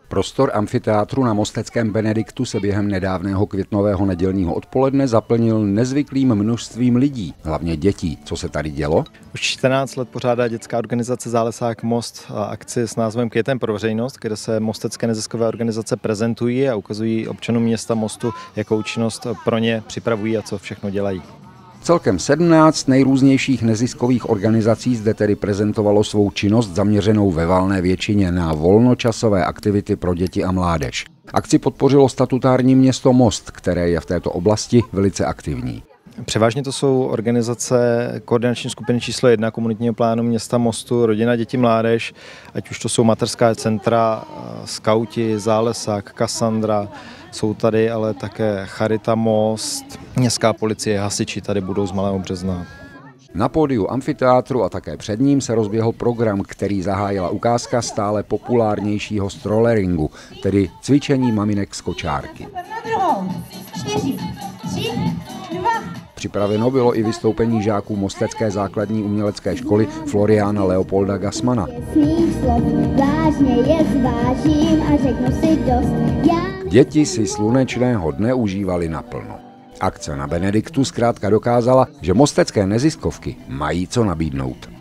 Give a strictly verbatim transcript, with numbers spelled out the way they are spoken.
Prostor amfiteátru na mosteckém Benediktu se během nedávného květnového nedělního odpoledne zaplnil nezvyklým množstvím lidí, hlavně dětí. Co se tady dělo? Už čtrnáct let pořádá dětská organizace Zálesák Most akci s názvem Květem pro veřejnost, kde se mostecké neziskové organizace prezentují a ukazují občanům města Mostu, jakou činnost pro ně připravují a co všechno dělají. Celkem sedmnáct nejrůznějších neziskových organizací zde tedy prezentovalo svou činnost zaměřenou ve valné většině na volnočasové aktivity pro děti a mládež. Akci podpořilo statutární město Most, které je v této oblasti velice aktivní. Převážně to jsou organizace koordinační skupiny číslo jedna komunitního plánu města Mostu, Rodina, děti, mládež, ať už to jsou mateřská centra, skauti, Zálesák, Kassandra, jsou tady ale také Charita Most, městská policie, hasiči tady budou z Malého Března. Na pódiu amfiteátru a také před ním se rozběhl program, který zahájila ukázka stále populárnějšího strolleringu, tedy cvičení maminek z kočárky. Připraveno bylo i vystoupení žáků Mostecké základní umělecké školy Floriana Leopolda Gassmana. Děti si slunečného dne užívali naplno. Akce na Benediktu zkrátka dokázala, že mostecké neziskovky mají co nabídnout.